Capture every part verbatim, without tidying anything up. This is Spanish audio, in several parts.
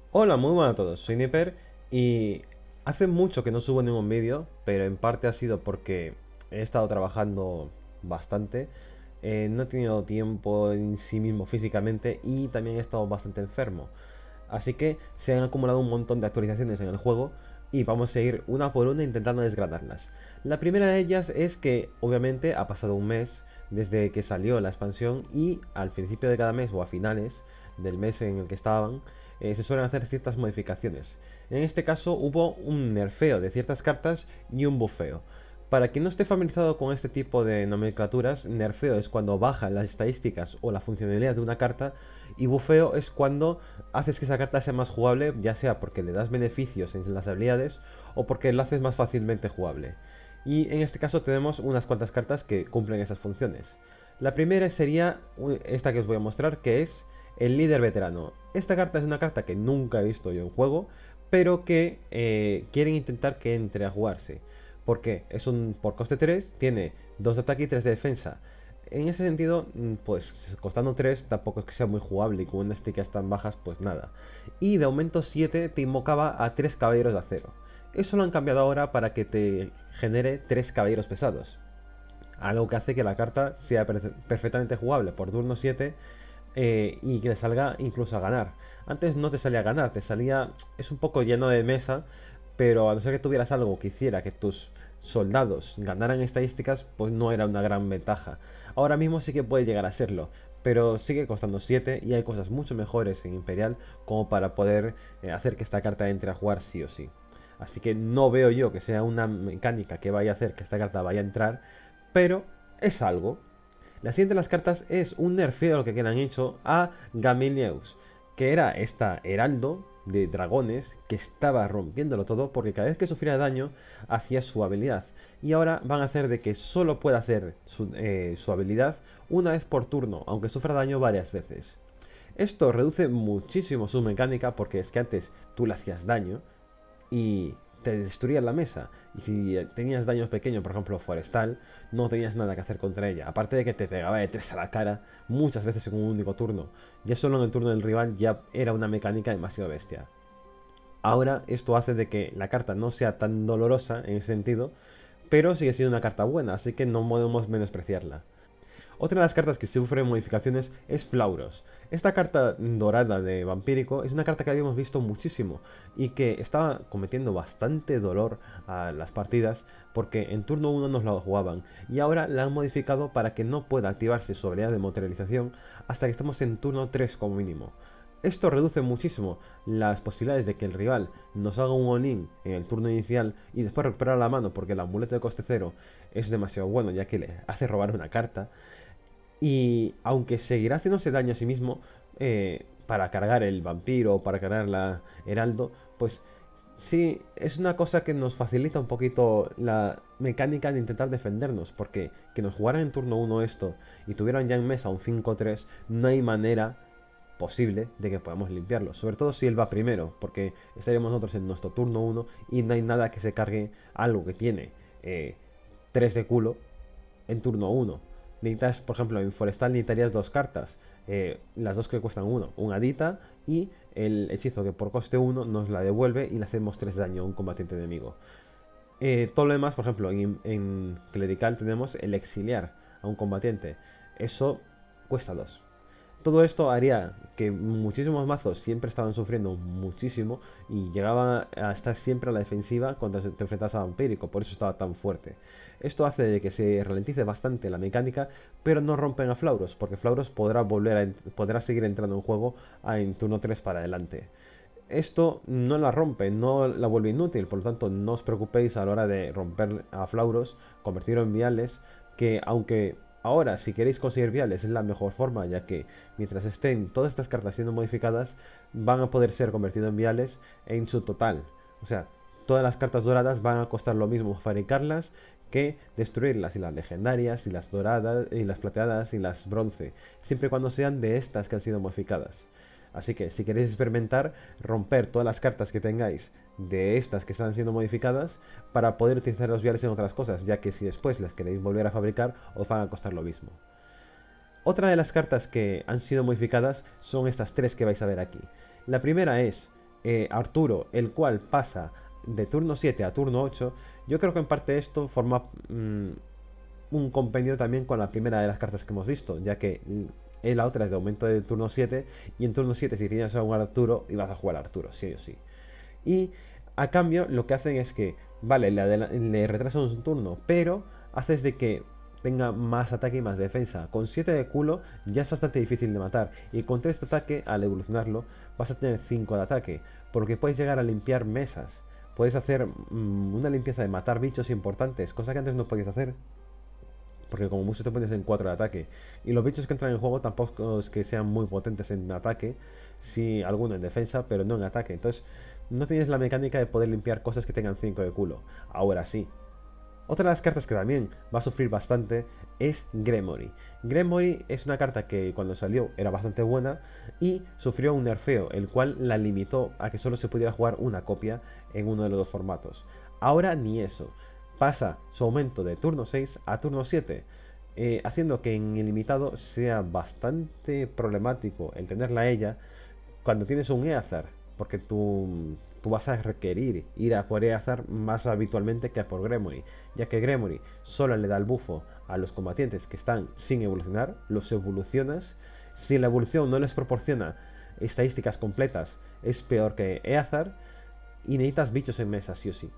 Hola, muy buenas a todos, soy Nipper y hace mucho que no subo ningún vídeo, pero en parte ha sido porque he estado trabajando bastante, eh, no he tenido tiempo en sí mismo físicamente y también he estado bastante enfermo. Así que se han acumulado un montón de actualizaciones en el juego y vamos a ir una por una intentando desgranarlas. La primera de ellas es que obviamente ha pasado un mes desde que salió la expansión y al principio de cada mes o a finales del mes en el que estaban eh, se suelen hacer ciertas modificaciones. En este caso hubo un nerfeo de ciertas cartas y un bufeo. Para quien no esté familiarizado con este tipo de nomenclaturas, nerfeo es cuando bajan las estadísticas o la funcionalidad de una carta y bufeo es cuando haces que esa carta sea más jugable, ya sea porque le das beneficios en las habilidades o porque lo haces más fácilmente jugable. Y en este caso tenemos unas cuantas cartas que cumplen esas funciones. La primera sería esta que os voy a mostrar, que es el líder veterano. Esta carta es una carta que nunca he visto yo en juego, pero que eh, quieren intentar que entre a jugarse. Porque es un por coste tres, tiene dos de ataque y tres de defensa. En ese sentido, mm, pues costando tres tampoco es que sea muy jugable y con unas tickets tan bajas, pues nada. Y de aumento siete te invocaba a tres caballeros de acero. Eso lo han cambiado ahora para que te genere tres caballeros pesados. Algo que hace que la carta sea perfectamente jugable por turno siete eh, y que le salga incluso a ganar. Antes no te salía a ganar, te salía... es un poco lleno de mesa, pero a no ser que tuvieras algo que hiciera que tus soldados ganaran estadísticas, pues no era una gran ventaja. Ahora mismo sí que puede llegar a serlo, pero sigue costando siete y hay cosas mucho mejores en Imperial como para poder eh, hacer que esta carta entre a jugar sí o sí. Así que no veo yo que sea una mecánica que vaya a hacer que esta carta vaya a entrar, pero es algo. La siguiente de las cartas es un nerfeo lo que quieran hecho a Gamilius, que era esta heraldo de dragones que estaba rompiéndolo todo porque cada vez que sufría daño hacía su habilidad. Y ahora van a hacer de que solo pueda hacer su, eh, su habilidad una vez por turno, aunque sufra daño varias veces. Esto reduce muchísimo su mecánica porque es que antes tú le hacías daño y te destruían la mesa. Y si tenías daños pequeños, por ejemplo forestal, no tenías nada que hacer contra ella. Aparte de que te pegaba de tres a la cara muchas veces en un único turno. Ya solo en el turno del rival ya era una mecánica demasiado bestia. Ahora esto hace de que la carta no sea tan dolorosa en ese sentido, pero sigue siendo una carta buena, así que no podemos menospreciarla. Otra de las cartas que sufre modificaciones es Flauros. Esta carta dorada de Vampírico es una carta que habíamos visto muchísimo y que estaba cometiendo bastante dolor a las partidas porque en turno uno nos la jugaban y ahora la han modificado para que no pueda activarse su habilidad de materialización hasta que estemos en turno tres como mínimo. Esto reduce muchísimo las posibilidades de que el rival nos haga un all-in en el turno inicial y después recuperar la mano porque el amuleto de coste cero es demasiado bueno ya que le hace robar una carta. Y aunque seguirá haciéndose daño a sí mismo eh, para cargar el vampiro o para cargar la heraldo, pues sí, es una cosa que nos facilita un poquito la mecánica de intentar defendernos. Porque que nos jugaran en turno uno esto y tuvieran ya en mesa un cinco tres, no hay manera posible de que podamos limpiarlo. Sobre todo si él va primero, porque estaríamos nosotros en nuestro turno uno y no hay nada que se cargue algo que tiene eh, tres de culo en turno uno. Necesitas, por ejemplo, en Forestal necesitarías dos cartas, eh, las dos que cuestan uno, un Adita y el hechizo que por coste uno nos la devuelve y le hacemos tres de daño a un combatiente enemigo. Eh, todo lo demás, por ejemplo, en, en Clerical tenemos el exiliar a un combatiente, eso cuesta dos. Todo esto haría que muchísimos mazos siempre estaban sufriendo muchísimo y llegaban a estar siempre a la defensiva cuando te enfrentas a Vampírico, por eso estaba tan fuerte. Esto hace de que se ralentice bastante la mecánica, pero no rompen a Flauros, porque Flauros podrá volver a podrá seguir entrando en juego en turno tres para adelante. Esto no la rompe, no la vuelve inútil, por lo tanto no os preocupéis a la hora de romper a Flauros, convertirlo en viales, que aunque ahora, si queréis conseguir viales, es la mejor forma, ya que mientras estén todas estas cartas siendo modificadas, van a poder ser convertidos en viales en su total. O sea, todas las cartas doradas van a costar lo mismo fabricarlas que destruirlas, y las legendarias, y las doradas, y las plateadas, y las bronce, siempre y cuando sean de estas que han sido modificadas. Así que si queréis experimentar, romper todas las cartas que tengáis de estas que están siendo modificadas para poder utilizar los viales en otras cosas, ya que si después las queréis volver a fabricar os van a costar lo mismo. Otra de las cartas que han sido modificadas son estas tres que vais a ver aquí. La primera es eh, Arturo, el cual pasa de turno siete a turno ocho, yo creo que en parte esto forma mmm, un compendio también con la primera de las cartas que hemos visto, ya que mm, la otra es de aumento de turno siete, y en turno siete si tienes a jugar Arturo, ibas a jugar a Arturo, sí o sí. Y a cambio lo que hacen es que, vale, le, le retrasan un turno, pero haces de que tenga más ataque y más defensa. Con siete de culo ya es bastante difícil de matar, y con tres de ataque, al evolucionarlo, vas a tener cinco de ataque, porque puedes llegar a limpiar mesas. Puedes hacer mmm, una limpieza de matar bichos importantes, cosa que antes no podías hacer, porque como mucho te pones en cuatro de ataque. Y los bichos que entran en juego tampoco es que sean muy potentes en ataque, sí alguno en defensa, pero no en ataque. Entonces no tienes la mecánica de poder limpiar cosas que tengan cinco de culo. Ahora sí. Otra de las cartas que también va a sufrir bastante es Gremory. Gremory es una carta que cuando salió era bastante buena y sufrió un nerfeo, el cual la limitó a que solo se pudiera jugar una copia en uno de los dos formatos. Ahora ni eso. Pasa su aumento de turno seis a turno siete, eh, haciendo que en ilimitado sea bastante problemático el tenerla a ella cuando tienes un Eazar, porque tú, tú vas a requerir ir a por Eazar más habitualmente que a por Gremory, ya que Gremory solo le da el bufo a los combatientes que están sin evolucionar, los evolucionas. Si la evolución no les proporciona estadísticas completas, es peor que Eazar, y necesitas bichos en mesa, sí o sí.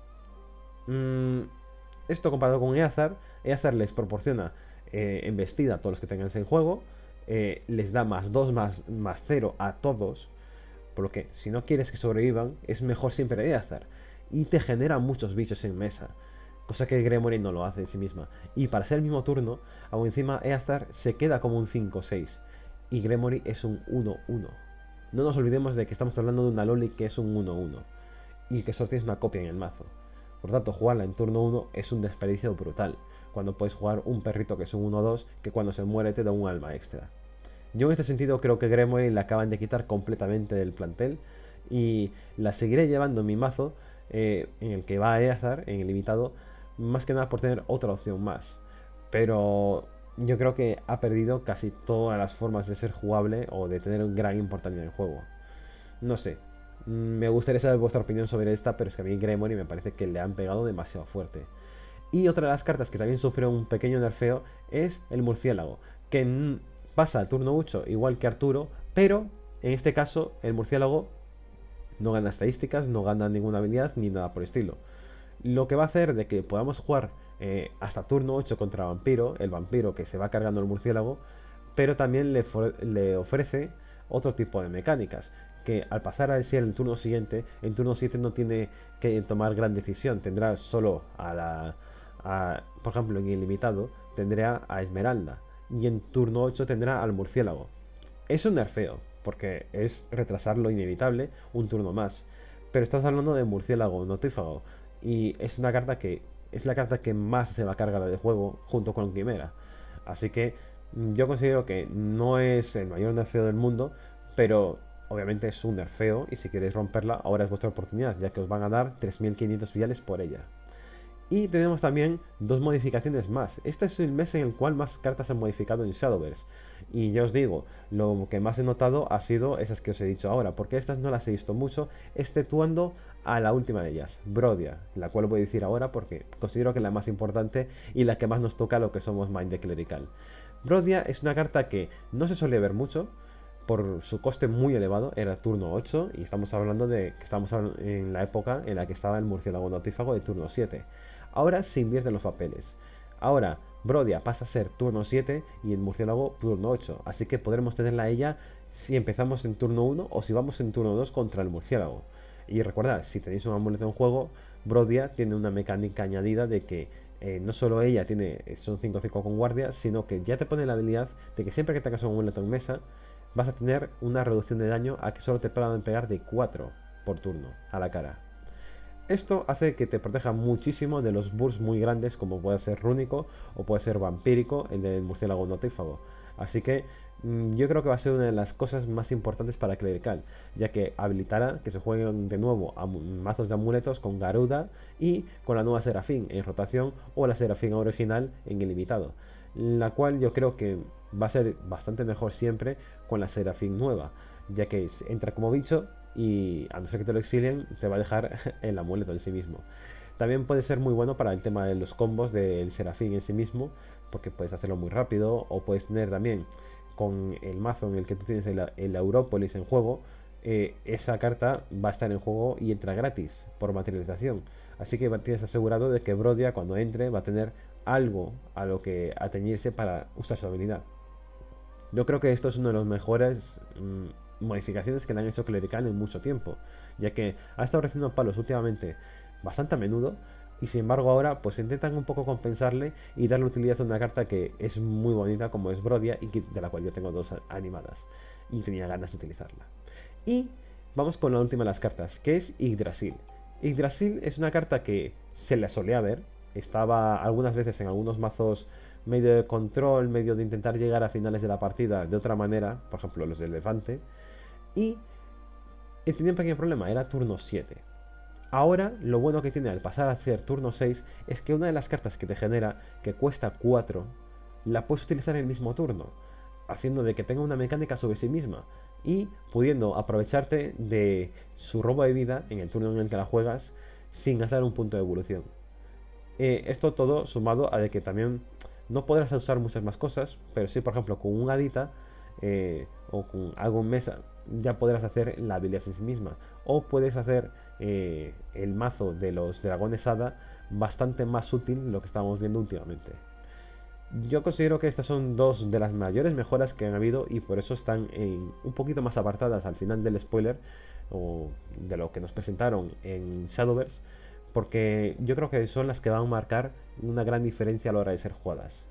Mm, esto comparado con Eazar, Eazar les proporciona eh, embestida a todos los que tengan en juego, eh, les da más dos más, más cero a todos, por lo que si no quieres que sobrevivan, es mejor siempre Eazar, y te genera muchos bichos en mesa, cosa que Gremory no lo hace en sí misma. Y para ser el mismo turno, aún encima Eazar se queda como un cinco seis, y Gremory es un uno uno. No nos olvidemos de que estamos hablando de una Loli que es un uno uno, y que solo tienes una copia en el mazo. Por tanto, jugarla en turno uno es un desperdicio brutal, cuando puedes jugar un perrito que es un uno dos, que cuando se muere te da un alma extra. Yo en este sentido creo que Gremory la acaban de quitar completamente del plantel, y la seguiré llevando en mi mazo, eh, en el que va a Eazar, en el limitado, más que nada por tener otra opción más. Pero yo creo que ha perdido casi todas las formas de ser jugable o de tener un gran importancia en el juego. No sé. Me gustaría saber vuestra opinión sobre esta, pero es que a mí Gremory me parece que le han pegado demasiado fuerte. Y otra de las cartas que también sufrió un pequeño nerfeo es el murciélago, que pasa al turno ocho igual que Arturo, pero en este caso el murciélago no gana estadísticas, no gana ninguna habilidad ni nada por el estilo. Lo que va a hacer de que podamos jugar eh, hasta turno ocho contra Vampiro, el vampiro que se va cargando el murciélago, pero también le, le ofrece otro tipo de mecánicas, que al pasar a ser el turno siguiente, en turno siete no tiene que tomar gran decisión, tendrá solo a la... A, por ejemplo, en ilimitado tendrá a Esmeralda, y en turno ocho tendrá al murciélago. Es un nerfeo, porque es retrasar lo inevitable un turno más, pero estás hablando de murciélago noctífago, y es una carta que es la carta que más se va a cargar del juego junto con Quimera. Así que yo considero que no es el mayor nerfeo del mundo, pero obviamente es un nerfeo, y si queréis romperla, ahora es vuestra oportunidad, ya que os van a dar tres mil quinientos viales por ella. Y tenemos también dos modificaciones más. Este es el mes en el cual más cartas se han modificado en Shadowverse. Y ya os digo, lo que más he notado ha sido esas que os he dicho ahora, porque estas no las he visto mucho, exceptuando a la última de ellas, Brodia, la cual voy a decir ahora porque considero que es la más importante y la que más nos toca a lo que somos Mind the Clerical. Brodia es una carta que no se suele ver mucho, por su coste muy elevado, era turno ocho, y estamos hablando de que estamos en la época en la que estaba el murciélago noctífago de turno siete. Ahora se invierten los papeles. Ahora Brodia pasa a ser turno siete y el murciélago turno ocho, así que podremos tenerla a ella si empezamos en turno uno o si vamos en turno dos contra el murciélago. Y recordad, si tenéis un amuleto en juego, Brodia tiene una mecánica añadida de que eh, no solo ella tiene son cinco cinco con guardia, sino que ya te pone la habilidad de que siempre que tengas un amuleto en mesa, vas a tener una reducción de daño a que solo te puedan pegar de cuatro por turno a la cara. Esto hace que te proteja muchísimo de los bursts muy grandes, como puede ser rúnico o puede ser vampírico, el del murciélago noctífago. Así que mmm, yo creo que va a ser una de las cosas más importantes para Clerical, ya que habilitará que se jueguen de nuevo a mazos de amuletos con Garuda y con la nueva Serafín en rotación, o la Serafín original en ilimitado, la cual yo creo que va a ser bastante mejor siempre con la Serafín nueva, ya que entra como bicho, y a no ser que te lo exilien, te va a dejar el amuleto en sí mismo. También puede ser muy bueno para el tema de los combos del Serafín en sí mismo, porque puedes hacerlo muy rápido, o puedes tener también con el mazo en el que tú tienes el, el Aurópolis en juego, eh, esa carta va a estar en juego y entra gratis por materialización. Así que tienes asegurado de que Brodia cuando entre va a tener algo a lo que atañirse para usar su habilidad. Yo creo que esto es uno de los mejores mmm, modificaciones que le han hecho Clerical en mucho tiempo, ya que ha estado recibiendo palos últimamente bastante a menudo y sin embargo ahora pues intentan un poco compensarle y darle utilidad a una carta que es muy bonita como es Brodia y que, de la cual yo tengo dos animadas y tenía ganas de utilizarla. Y vamos con la última de las cartas, que es Yggdrasil. Yggdrasil es una carta que se la solía ver, estaba algunas veces en algunos mazos medio de control, medio de intentar llegar a finales de la partida de otra manera, por ejemplo los del Levante, y tenía un pequeño problema, era turno siete. Ahora, lo bueno que tiene al pasar a ser turno seis es que una de las cartas que te genera, que cuesta cuatro, la puedes utilizar en el mismo turno, haciendo de que tenga una mecánica sobre sí misma y pudiendo aprovecharte de su robo de vida en el turno en el que la juegas sin gastar un punto de evolución. Eh, esto todo sumado a de que también no podrás usar muchas más cosas, pero sí, por ejemplo, con un Hadita eh, o con algo en mesa ya podrás hacer la habilidad en sí misma, o puedes hacer eh, el mazo de los dragones hada bastante más útil de lo que estábamos viendo últimamente. Yo considero que estas son dos de las mayores mejoras que han habido y por eso están en, un poquito más apartadas al final del spoiler o de lo que nos presentaron en Shadowverse, porque yo creo que son las que van a marcar una gran diferencia a la hora de ser jugadas.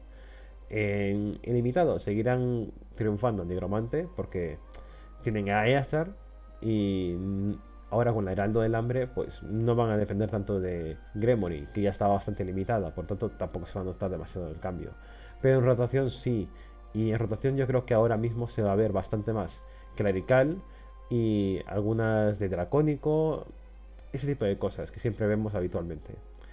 En Ilimitado seguirán triunfando en Nigromante porque tienen a Eastar y ahora con la Heraldo del Hambre pues no van a depender tanto de Gremory, que ya estaba bastante limitada, por tanto tampoco se va a notar demasiado el cambio. Pero en rotación sí, y en rotación yo creo que ahora mismo se va a ver bastante más Clerical y algunas de Dracónico, ese tipo de cosas que siempre vemos habitualmente.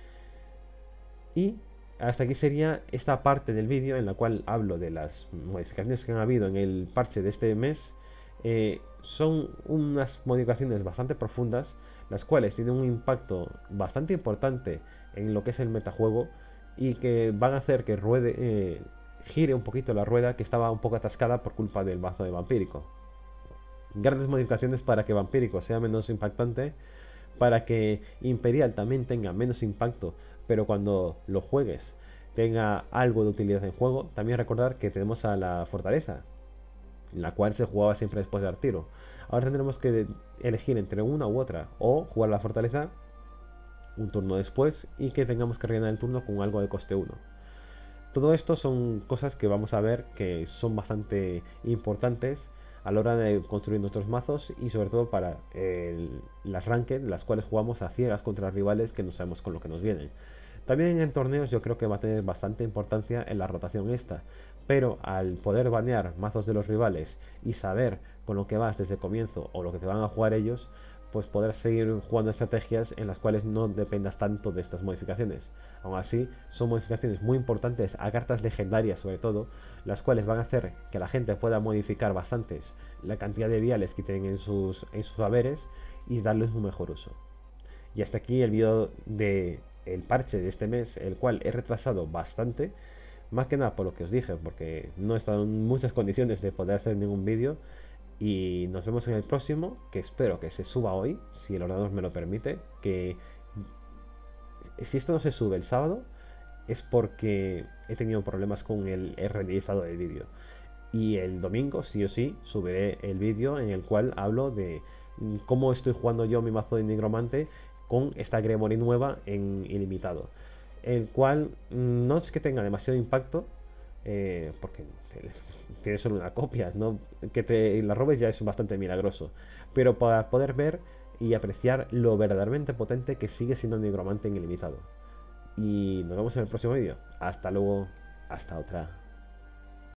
Y hasta aquí sería esta parte del vídeo en la cual hablo de las modificaciones que han habido en el parche de este mes. Eh, son unas modificaciones bastante profundas, las cuales tienen un impacto bastante importante en lo que es el metajuego y que van a hacer que ruede, eh, gire un poquito la rueda que estaba un poco atascada por culpa del mazo de Vampírico. Grandes modificaciones para que Vampírico sea menos impactante, para que Imperial también tenga menos impacto, pero cuando lo juegues tenga algo de utilidad en juego. También recordar que tenemos a la Fortaleza, la cual se jugaba siempre después de dar tiro. Ahora tendremos que elegir entre una u otra, o jugar la Fortaleza un turno después y que tengamos que rellenar el turno con algo de coste uno. Todo esto son cosas que vamos a ver que son bastante importantes a la hora de construir nuestros mazos y sobre todo para el, las ranked, las cuales jugamos a ciegas contra rivales que no sabemos con lo que nos vienen. También en torneos yo creo que va a tener bastante importancia en la rotación esta, pero al poder banear mazos de los rivales y saber con lo que vas desde el comienzo o lo que te van a jugar ellos, pues podrás seguir jugando estrategias en las cuales no dependas tanto de estas modificaciones. Aún así, son modificaciones muy importantes a cartas legendarias sobre todo, las cuales van a hacer que la gente pueda modificar bastantes la cantidad de viales que tienen en sus, en sus haberes y darles un mejor uso. Y hasta aquí el vídeo de el parche de este mes, el cual he retrasado bastante, más que nada por lo que os dije, porque no he estado en muchas condiciones de poder hacer ningún vídeo. Y nos vemos en el próximo, que espero que se suba hoy, si el ordenador me lo permite. Que si esto no se sube el sábado es porque he tenido problemas con el renderizado del vídeo. Y el domingo sí o sí subiré el vídeo en el cual hablo de cómo estoy jugando yo mi mazo de Nigromante con esta Gremory nueva en Ilimitado, el cual no es que tenga demasiado impacto, eh, porque tiene solo una copia, ¿no? Que te la robes ya es bastante milagroso, pero para poder ver y apreciar lo verdaderamente potente que sigue siendo el Nigromante en Ilimitado. Y nos vemos en el próximo vídeo. Hasta luego, hasta otra.